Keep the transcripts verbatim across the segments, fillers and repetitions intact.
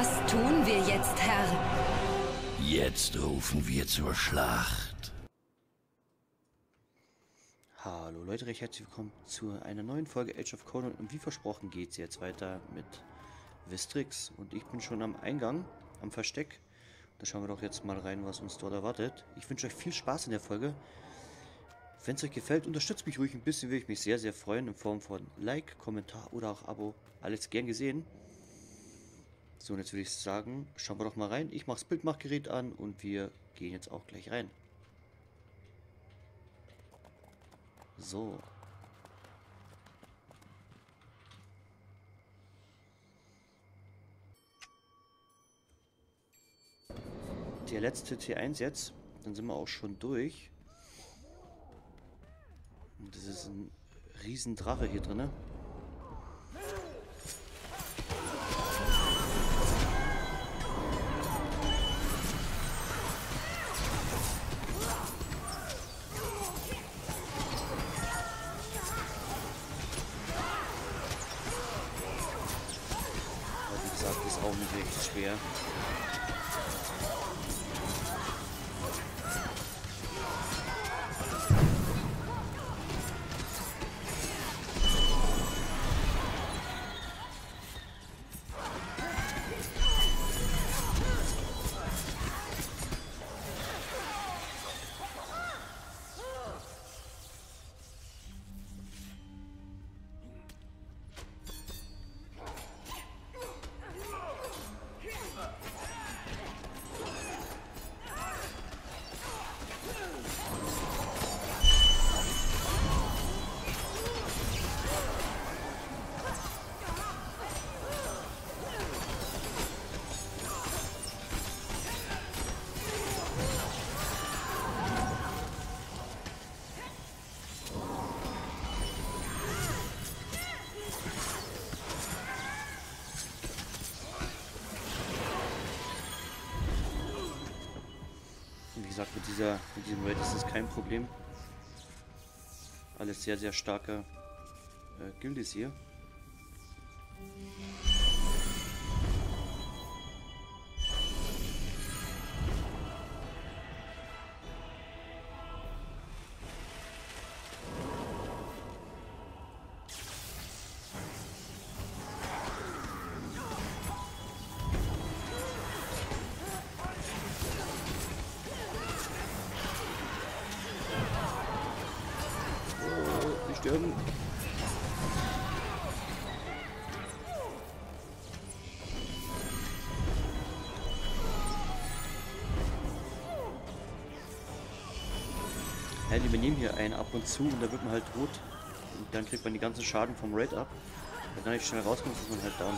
Was tun wir jetzt, Herr? Jetzt rufen wir zur Schlacht. Hallo Leute, recht herzlich willkommen zu einer neuen Folge Age of Conan und wie versprochen geht es jetzt weiter mit Vestrix und ich bin schon am Eingang, am Versteck. Da schauen wir doch jetzt mal rein, was uns dort erwartet. Ich wünsche euch viel Spaß in der Folge. Wenn es euch gefällt, unterstützt mich ruhig ein bisschen, würde ich mich sehr, sehr freuen in Form von Like, Kommentar oder auch Abo. Alles gern gesehen. So, und jetzt würde ich sagen, schauen wir doch mal rein. Ich mache das Bildmachgerät an und wir gehen jetzt auch gleich rein. So. Der letzte T eins jetzt. Dann sind wir auch schon durch. Und das ist ein riesen Drache hier drin. Ist auch nicht richtig schwer. Wie gesagt, mit, dieser, mit diesem Raid ist das kein Problem. Alles sehr, sehr starke äh, Gildes hier. Sterben. Ja, die übernehmen hier einen ab und zu und da wird man halt tot. Und dann kriegt man die ganzen Schaden vom Raid ab. Wenn man nicht schnell rauskommt, ist man halt down.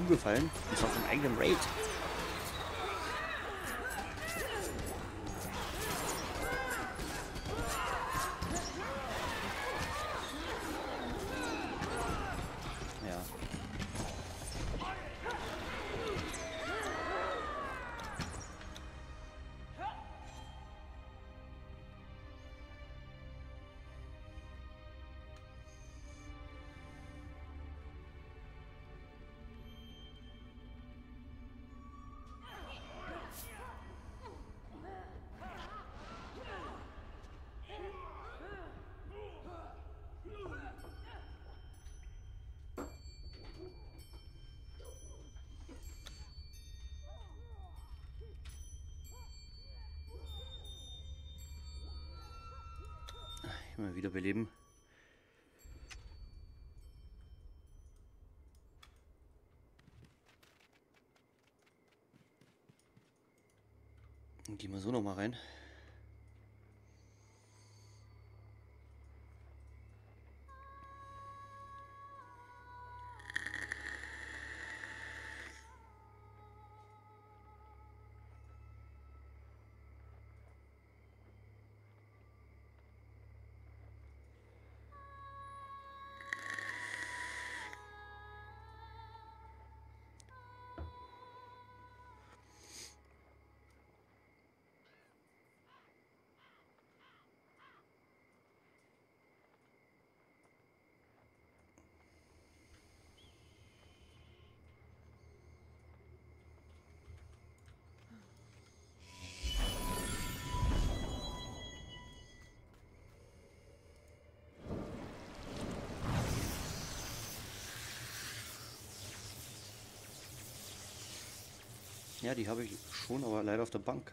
umgefallen. Ist auf dem eigenen Raid. Ja. Immer wieder beleben. Und gehen wir so noch mal rein. Ja, die habe ich schon, aber leider auf der Bank.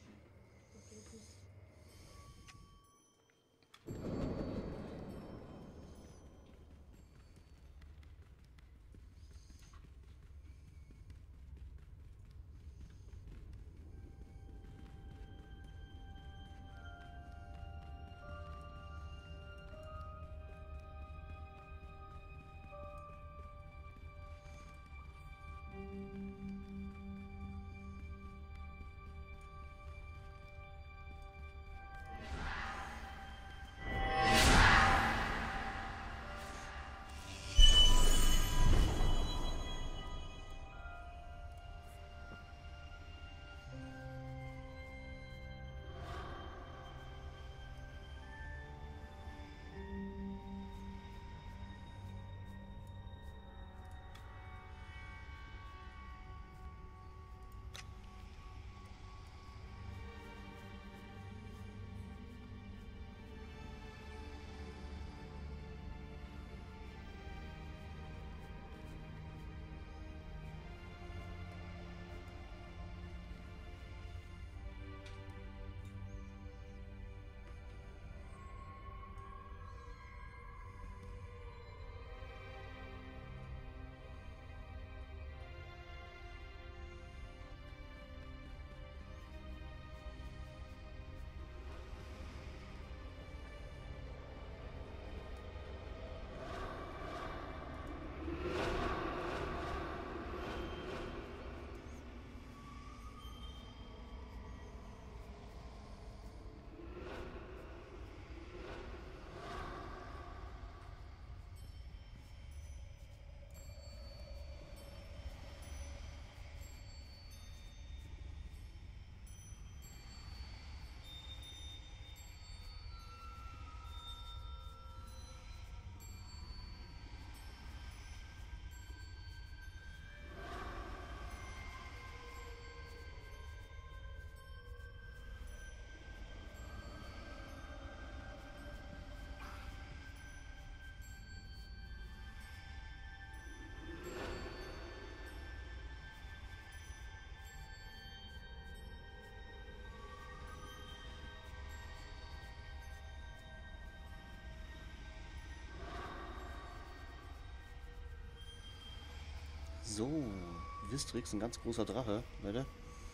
So, Vistrix, ein ganz großer Drache, Leute.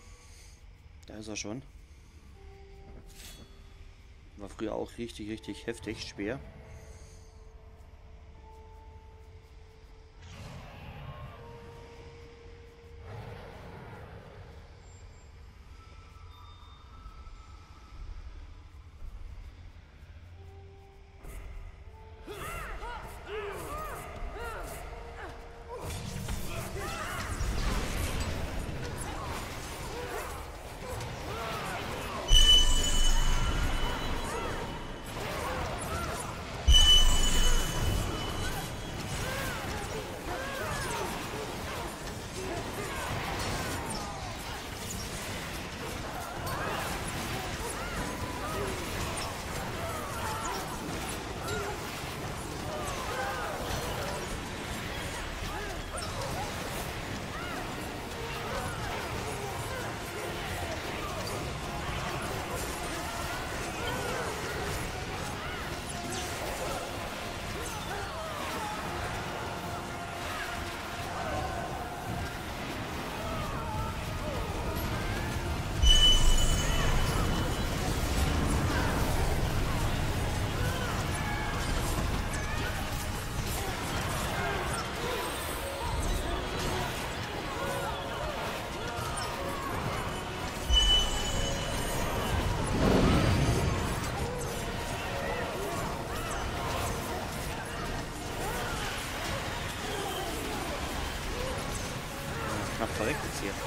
Da ist er schon. War früher auch richtig, richtig heftig, schwer. hart verreckt jetzt hier.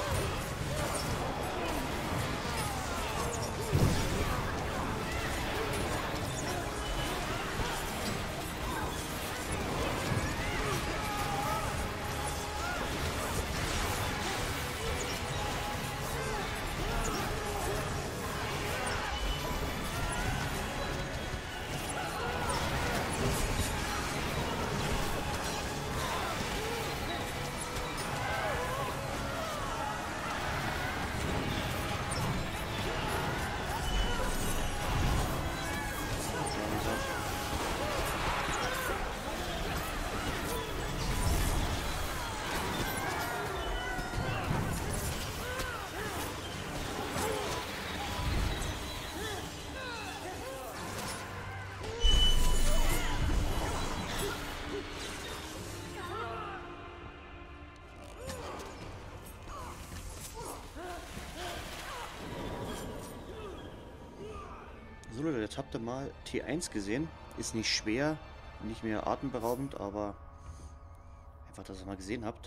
So Leute, jetzt habt ihr mal T eins gesehen. Ist nicht schwer, nicht mehr atemberaubend, aber einfach, dass ihr mal gesehen habt.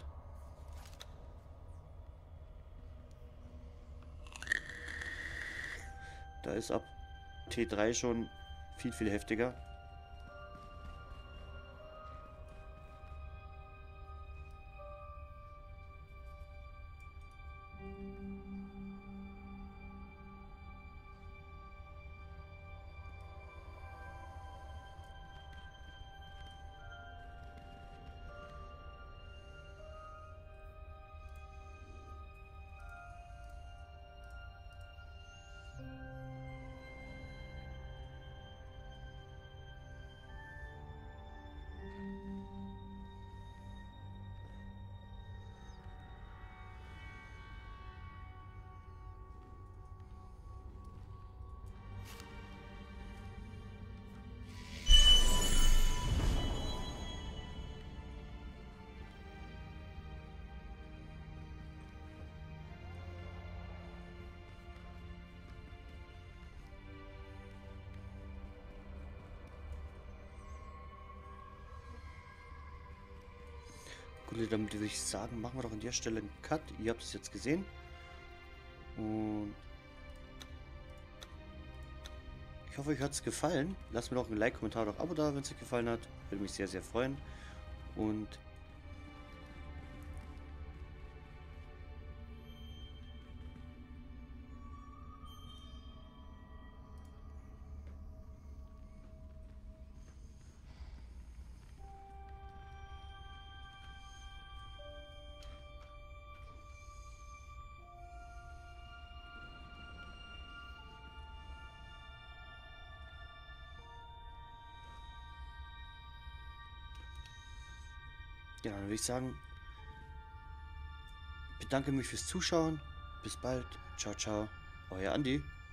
Da ist ab T drei schon viel, viel heftiger. Gut, damit würde ich sagen, machen wir doch an der Stelle einen Cut. Ihr habt es jetzt gesehen. Und ich hoffe, euch hat es gefallen. Lasst mir doch ein Like, Kommentar oder Abo da, wenn es euch gefallen hat. Würde mich sehr, sehr freuen. Und ja, dann würde ich sagen, bedanke mich fürs Zuschauen. Bis bald. Ciao, ciao. Euer Andi.